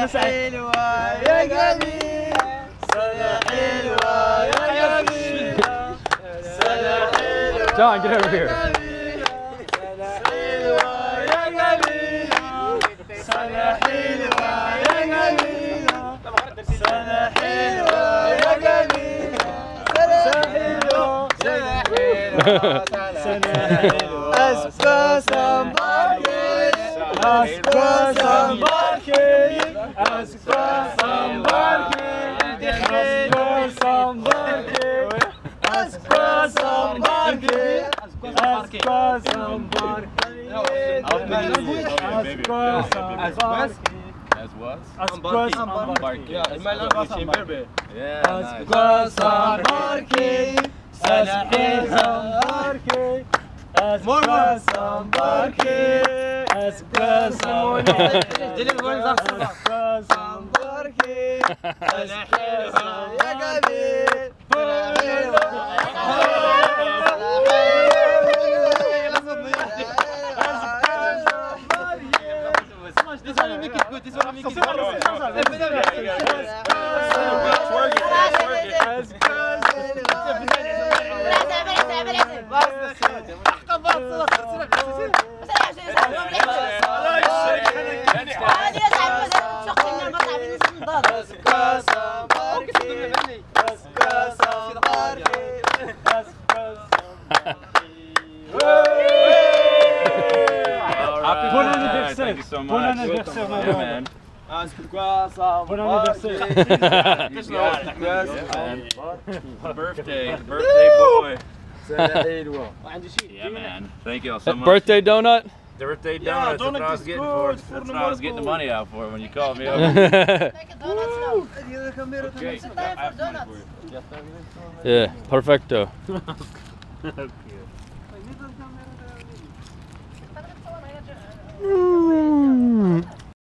حلوة يا جميل، سنة حلوة يا جميل، سنة حلوة. John, get over here. سنة حلوة يا جميل، سنة حلوة يا جميل، سنة حلوة يا جميل، سنة حلوة، سنة حلوة، سنة حلوة. أسكا سامباركي، أسكا سامباركي، أسكا سامباركي، أسكا سامباركي، أسكا سامباركي، أسكا سامباركي. As what? أسكا سامباركي. Yeah, in my language in Berber. Yeah, nice. أسكا سامباركي، أسكا سامباركي، أسكا سامباركي، أسكا سامباركي، أسكا سامباركي، أسكا يا جميل، This one will make it good. This one will make it good. Bon anniversaire. Thank you so much. Bon anniversaire, my Yeah, man. man. Bon anniversaire. Birthday boy. Yeah, man. Thank you all so much. Birthday donut? The birthday Yeah, donuts. That's what I donut was is getting good for. for That's the what I was getting the birthday. money out for when you called me over. Okay. Yeah, perfecto.